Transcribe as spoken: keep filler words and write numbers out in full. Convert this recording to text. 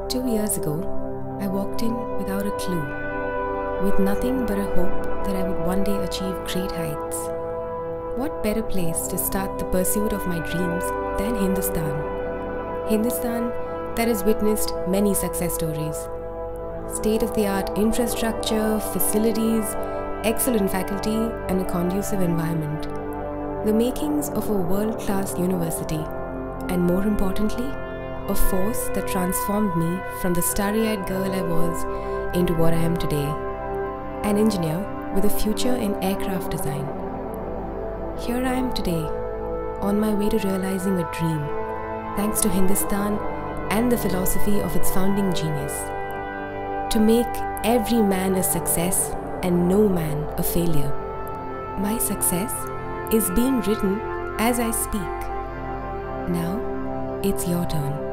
Two years ago, I walked in without a clue, with nothing but a hope that I would one day achieve great heights. What better place to start the pursuit of my dreams than Hindustan? Hindustan that has witnessed many success stories. State-of-the-art infrastructure, facilities, excellent faculty, and a conducive environment. The makings of a world-class university, and more importantly, a force that transformed me from the starry-eyed girl I was into what I am today, an engineer with a future in aircraft design. Here I am today, on my way to realizing a dream, thanks to Hindustan and the philosophy of its founding genius, to make every man a success and no man a failure. My success is being written as I speak. Now, it's your turn.